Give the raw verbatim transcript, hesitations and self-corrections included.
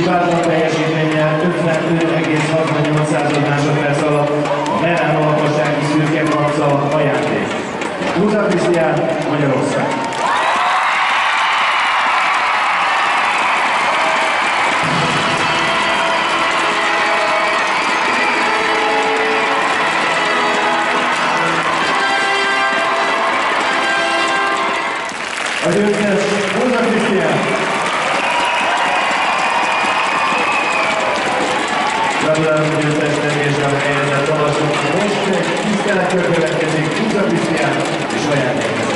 Hibátlan teljesítménnyel ötvenöt egész hatvannyolc másodperc alatt a Merán Alapossági Szürke Marca ajándék. Húza Krisztián, Magyarország. A győztes Húza Krisztián. Gratulálunk a győztesnek és a helyezett olvasóknak. Most egy tiszteletkör következik Húza Krisztián és ajándék.